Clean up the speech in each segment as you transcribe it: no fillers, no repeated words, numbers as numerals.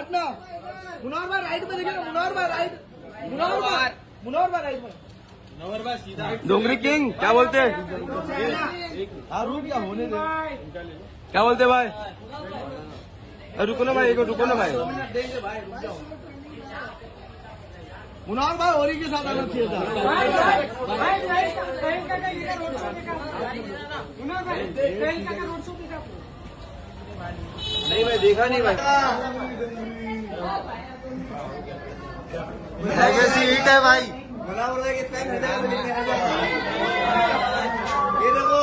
हटना। मुनव्वर भाई राइट में देखिए, मुनव्वर भाई राइट, मुनव्वर भाई राइट में, मुनव्वर भाई सीधा। डोंगरी किंग क्या बोलते हैं? रूट क्या होने दे, क्या बोलते भाई? रुको ना भाई, एक रुको ना भाई। मुनव्वर भाई होरी के साथ आना चाहिए था। नहीं भाई, देखा नहीं भाई। सीट है भाई। ये देखो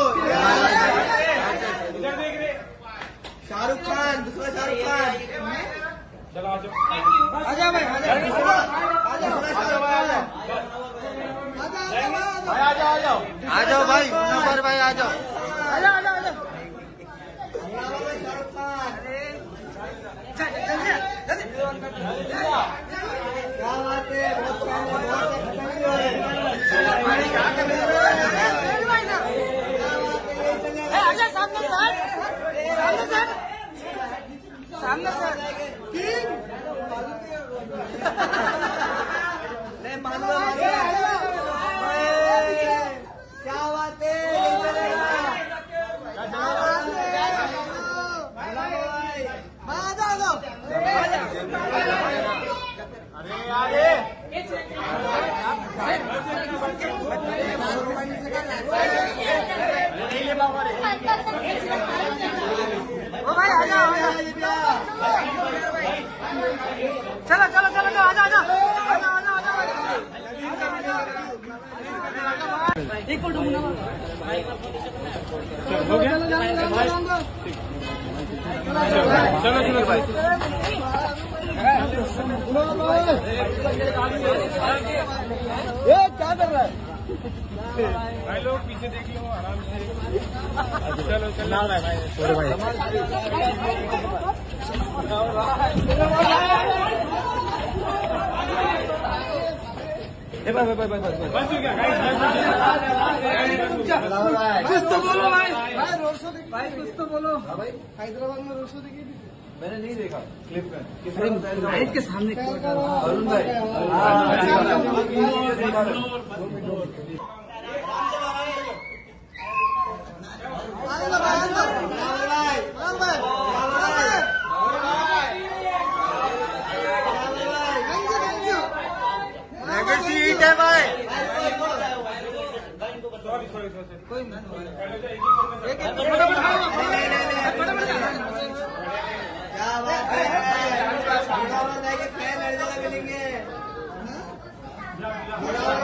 शाहरुख खान, दूसरा शाहरुख खान। चलो आ जाओ, आजा भाई, आजा आ जाओ भाई, मुनव्वर भाई आ जाओ। क्या बात है, सामने सर नहीं मालूम क्या बात है। चलो चलो चलो आजा आजा एक फोटो मुन्ना हो गया। चलो चलो भाई, ये क्या कर रहा है भाई? लोग पीछे देख लो आराम से। चलो चलो भाई, छोड़ो भाई। भाई कुछ तो बोलो भाई, रोड शो देखिए भाई, कुछ तो बोलो भाई। हैदराबाद में रोड शो देखिए, मैंने नहीं देखा क्लिप में। लाइट के सामने अरुण भाई, सीट है भाई। कोई क्या बात है, फैन हर जगह मिलेंगे।